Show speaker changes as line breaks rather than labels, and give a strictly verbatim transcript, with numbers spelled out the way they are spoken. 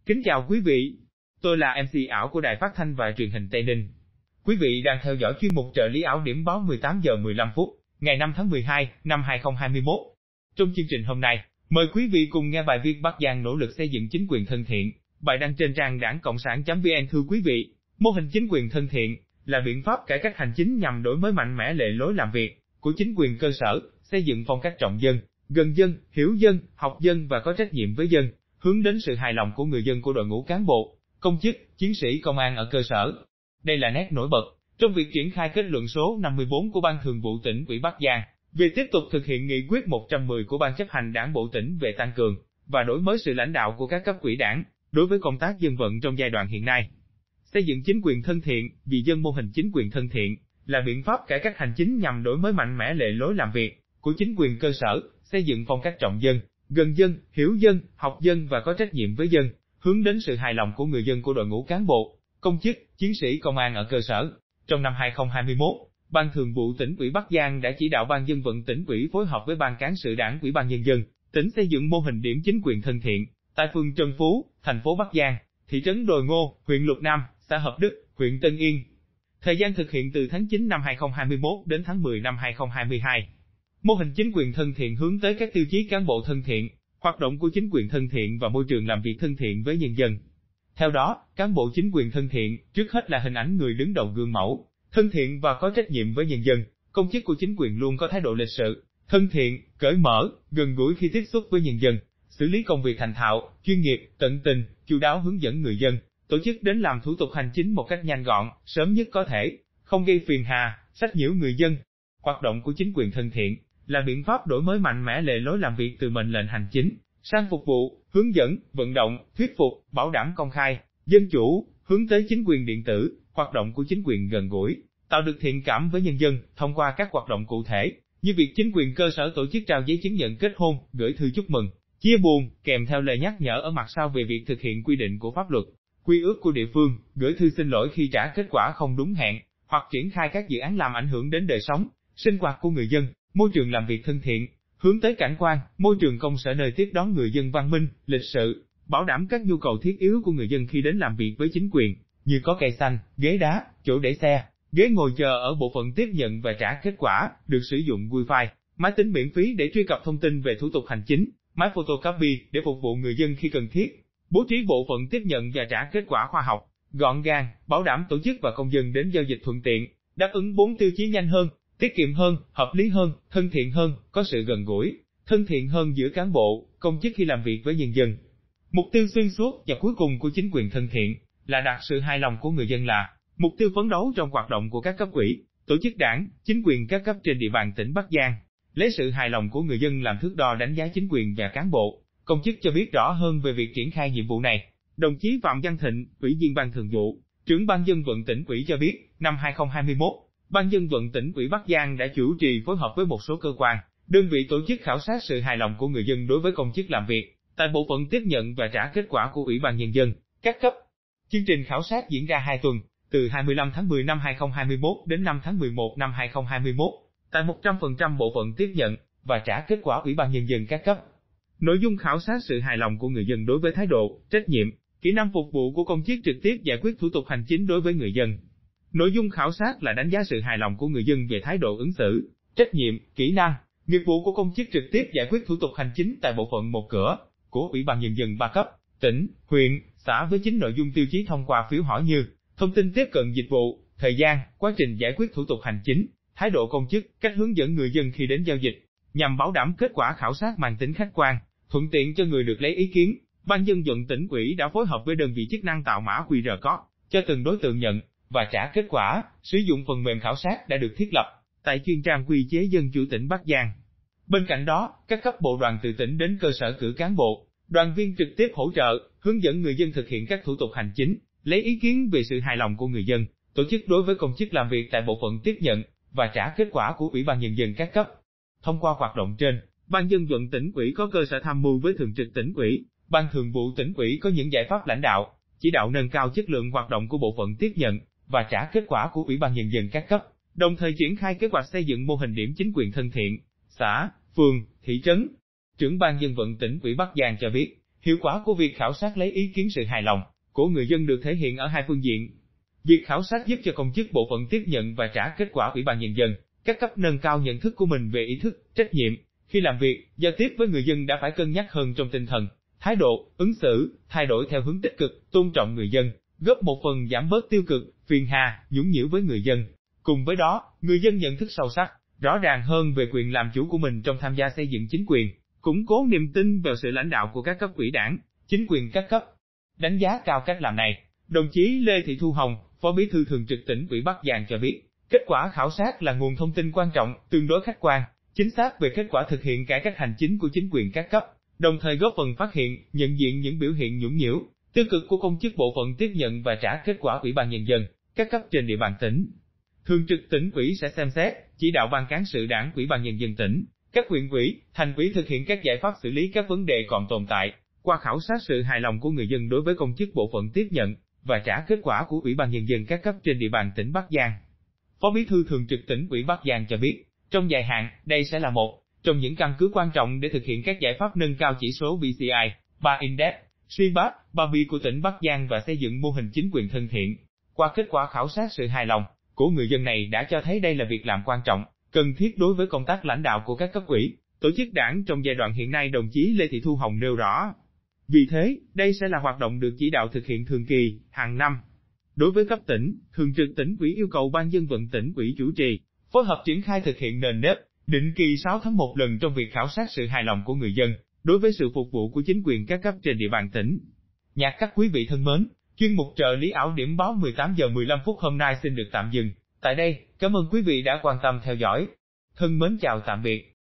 Kính chào quý vị, tôi là em xê ảo của Đài Phát thanh và Truyền hình Tây Ninh. Quý vị đang theo dõi chuyên mục trợ lý ảo điểm báo mười tám giờ mười lăm phút, ngày năm tháng mười hai, năm hai nghìn không trăm hai mươi mốt. Trong chương trình hôm nay, mời quý vị cùng nghe bài viết Bắc Giang nỗ lực xây dựng chính quyền thân thiện. Bài đăng trên trang đảng cộng sản chấm vn. Thưa quý vị, mô hình chính quyền thân thiện là biện pháp cải cách hành chính nhằm đổi mới mạnh mẽ lề lối làm việc của chính quyền cơ sở, xây dựng phong cách trọng dân, gần dân, hiểu dân, học dân và có trách nhiệm với dân, hướng đến sự hài lòng của người dân của đội ngũ cán bộ, công chức, chiến sĩ công an ở cơ sở. Đây là nét nổi bật trong việc triển khai kết luận số năm mươi bốn của Ban Thường vụ Tỉnh ủy Bắc Giang về tiếp tục thực hiện nghị quyết một trăm mười của Ban chấp hành Đảng bộ tỉnh về tăng cường và đổi mới sự lãnh đạo của các cấp ủy Đảng đối với công tác dân vận trong giai đoạn hiện nay. Xây dựng chính quyền thân thiện, vì dân. Mô hình chính quyền thân thiện là biện pháp cải cách hành chính nhằm đổi mới mạnh mẽ lề lối làm việc của chính quyền cơ sở, xây dựng phong cách trọng dân, gần dân, hiểu dân, học dân và có trách nhiệm với dân, hướng đến sự hài lòng của người dân của đội ngũ cán bộ, công chức, chiến sĩ công an ở cơ sở. Trong năm hai nghìn không trăm hai mươi mốt, Ban Thường vụ Tỉnh ủy Bắc Giang đã chỉ đạo Ban Dân vận Tỉnh ủy phối hợp với Ban Cán sự Đảng Ủy ban Nhân dân tỉnh xây dựng mô hình điểm chính quyền thân thiện tại phường Trần Phú, thành phố Bắc Giang, thị trấn Đồi Ngô, huyện Lục Nam, xã Hợp Đức, huyện Tân Yên. Thời gian thực hiện từ tháng chín năm hai nghìn không trăm hai mươi mốt đến tháng mười năm hai nghìn không trăm hai mươi hai. Mô hình chính quyền thân thiện hướng tới các tiêu chí cán bộ thân thiện, hoạt động của chính quyền thân thiện và môi trường làm việc thân thiện với nhân dân. Theo đó, cán bộ chính quyền thân thiện, trước hết là hình ảnh người đứng đầu gương mẫu, thân thiện và có trách nhiệm với nhân dân. Công chức của chính quyền luôn có thái độ lịch sự, thân thiện, cởi mở, gần gũi khi tiếp xúc với nhân dân, xử lý công việc thành thạo, chuyên nghiệp, tận tình, chu đáo hướng dẫn người dân, tổ chức đến làm thủ tục hành chính một cách nhanh gọn, sớm nhất có thể, không gây phiền hà, sách nhiễu người dân. Hoạt động của chính quyền thân thiện là biện pháp đổi mới mạnh mẽ lề lối làm việc từ mệnh lệnh hành chính sang phục vụ, hướng dẫn, vận động, thuyết phục, bảo đảm công khai, dân chủ, hướng tới chính quyền điện tử. Hoạt động của chính quyền gần gũi, tạo được thiện cảm với nhân dân thông qua các hoạt động cụ thể, như việc chính quyền cơ sở tổ chức trao giấy chứng nhận kết hôn, gửi thư chúc mừng, chia buồn, kèm theo lời nhắc nhở ở mặt sau về việc thực hiện quy định của pháp luật, quy ước của địa phương, gửi thư xin lỗi khi trả kết quả không đúng hẹn, hoặc triển khai các dự án làm ảnh hưởng đến đời sống, sinh hoạt của người dân. Môi trường làm việc thân thiện, hướng tới cảnh quan, môi trường công sở nơi tiếp đón người dân văn minh, lịch sự, bảo đảm các nhu cầu thiết yếu của người dân khi đến làm việc với chính quyền, như có cây xanh, ghế đá, chỗ để xe, ghế ngồi chờ ở bộ phận tiếp nhận và trả kết quả, được sử dụng Wi-Fi, máy tính miễn phí để truy cập thông tin về thủ tục hành chính, máy photocopy để phục vụ người dân khi cần thiết, bố trí bộ phận tiếp nhận và trả kết quả khoa học, gọn gàng, bảo đảm tổ chức và công dân đến giao dịch thuận tiện, đáp ứng bốn tiêu chí nhanh hơn, tiết kiệm hơn, hợp lý hơn, thân thiện hơn, có sự gần gũi, thân thiện hơn giữa cán bộ, công chức khi làm việc với nhân dân. Mục tiêu xuyên suốt và cuối cùng của chính quyền thân thiện là đạt sự hài lòng của người dân, là mục tiêu phấn đấu trong hoạt động của các cấp ủy, tổ chức đảng, chính quyền các cấp trên địa bàn tỉnh Bắc Giang. Lấy sự hài lòng của người dân làm thước đo đánh giá chính quyền và cán bộ, công chức cho biết rõ hơn về việc triển khai nhiệm vụ này. Đồng chí Phạm Văn Thịnh, Ủy viên Ban Thường vụ, trưởng Ban Dân vận Tỉnh ủy cho biết, năm hai nghìn không trăm hai mươi mốt, Ban Dân vận Tỉnh ủy Bắc Giang đã chủ trì phối hợp với một số cơ quan, đơn vị tổ chức khảo sát sự hài lòng của người dân đối với công chức làm việc tại bộ phận tiếp nhận và trả kết quả của Ủy ban Nhân dân các cấp. Chương trình khảo sát diễn ra hai tuần, từ hai mươi lăm tháng mười năm hai nghìn không trăm hai mươi mốt đến năm tháng mười một năm hai nghìn không trăm hai mươi mốt, tại một trăm phần trăm bộ phận tiếp nhận và trả kết quả Ủy ban Nhân dân các cấp. Nội dung khảo sát sự hài lòng của người dân đối với thái độ, trách nhiệm, kỹ năng phục vụ của công chức trực tiếp giải quyết thủ tục hành chính đối với người dân. Nội dung khảo sát là đánh giá sự hài lòng của người dân về thái độ ứng xử, trách nhiệm, kỹ năng, nghiệp vụ của công chức trực tiếp giải quyết thủ tục hành chính tại bộ phận một cửa của Ủy ban Nhân dân ba cấp, tỉnh, huyện, xã, với chín nội dung tiêu chí thông qua phiếu hỏi như thông tin tiếp cận dịch vụ, thời gian, quá trình giải quyết thủ tục hành chính, thái độ công chức, cách hướng dẫn người dân khi đến giao dịch. Nhằm bảo đảm kết quả khảo sát mang tính khách quan, thuận tiện cho người được lấy ý kiến, Ban Dân vận Tỉnh ủy đã phối hợp với đơn vị chức năng tạo mã quy rờ code cho từng đối tượng nhận và trả kết quả, sử dụng phần mềm khảo sát đã được thiết lập tại chuyên trang quy chế dân chủ tỉnh Bắc Giang. Bên cạnh đó, các cấp bộ đoàn từ tỉnh đến cơ sở cử cán bộ, đoàn viên trực tiếp hỗ trợ, hướng dẫn người dân thực hiện các thủ tục hành chính, lấy ý kiến về sự hài lòng của người dân, tổ chức đối với công chức làm việc tại bộ phận tiếp nhận và trả kết quả của Ủy ban Nhân dân các cấp. Thông qua hoạt động trên, Ban Dân vận Tỉnh ủy có cơ sở tham mưu với Thường trực Tỉnh ủy, Ban Thường vụ Tỉnh ủy có những giải pháp lãnh đạo, chỉ đạo nâng cao chất lượng hoạt động của bộ phận tiếp nhận và trả kết quả của Ủy ban Nhân dân các cấp, đồng thời triển khai kế hoạch xây dựng mô hình điểm chính quyền thân thiện, xã, phường, thị trấn. Trưởng Ban Dân vận Tỉnh ủy Bắc Giang cho biết, Hiệu quả của việc khảo sát lấy ý kiến sự hài lòng của người dân được thể hiện ở hai phương diện. Việc khảo sát giúp cho công chức bộ phận tiếp nhận và trả kết quả Ủy ban Nhân dân các cấp nâng cao nhận thức của mình về ý thức, trách nhiệm. Khi làm việc, giao tiếp với người dân đã phải cân nhắc hơn trong tinh thần, thái độ, ứng xử, thay đổi theo hướng tích cực, tôn trọng người dân, góp một phần giảm bớt tiêu cực, phiền hà, nhũng nhiễu với người dân. Cùng với đó, người dân nhận thức sâu sắc, rõ ràng hơn về quyền làm chủ của mình trong tham gia xây dựng chính quyền, củng cố niềm tin vào sự lãnh đạo của các cấp ủy đảng, chính quyền các cấp. Đánh giá cao cách làm này, đồng chí Lê Thị Thu Hồng, Phó Bí thư Thường trực Tỉnh ủy Bắc Giang cho biết, kết quả khảo sát là nguồn thông tin quan trọng, tương đối khách quan, chính xác về kết quả thực hiện cải cách hành chính của chính quyền các cấp, đồng thời góp phần phát hiện, nhận diện những biểu hiện nhũng nhiễu, tiêu cực của công chức bộ phận tiếp nhận và trả kết quả Ủy ban Nhân dân các cấp trên địa bàn tỉnh. Thường trực Tỉnh ủy sẽ xem xét, chỉ đạo Ban cán sự Đảng Ủy ban Nhân dân tỉnh, các huyện ủy, thành ủy thực hiện các giải pháp xử lý các vấn đề còn tồn tại, qua khảo sát sự hài lòng của người dân đối với công chức bộ phận tiếp nhận và trả kết quả của Ủy ban Nhân dân các cấp trên địa bàn tỉnh Bắc Giang. Phó Bí thư Thường trực Tỉnh ủy Bắc Giang cho biết, trong dài hạn, đây sẽ là một trong những căn cứ quan trọng để thực hiện các giải pháp nâng cao chỉ số pê xê i, ba Index, xê pê a pê, ba B của tỉnh Bắc Giang và xây dựng mô hình chính quyền thân thiện. Qua kết quả khảo sát sự hài lòng của người dân này đã cho thấy đây là việc làm quan trọng, cần thiết đối với công tác lãnh đạo của các cấp ủy, tổ chức đảng trong giai đoạn hiện nay, đồng chí Lê Thị Thu Hồng nêu rõ. Vì thế, đây sẽ là hoạt động được chỉ đạo thực hiện thường kỳ, hàng năm. Đối với cấp tỉnh, Thường trực Tỉnh ủy yêu cầu Ban Dân vận Tỉnh ủy chủ trì, phối hợp triển khai thực hiện nền nếp, định kỳ sáu tháng một lần trong việc khảo sát sự hài lòng của người dân đối với sự phục vụ của chính quyền các cấp trên địa bàn tỉnh. Nhạc các quý vị thân mến, chuyên mục trợ lý ảo điểm báo mười tám giờ mười lăm phút hôm nay xin được tạm dừng tại đây. Cảm ơn quý vị đã quan tâm theo dõi. Thân mến chào tạm biệt.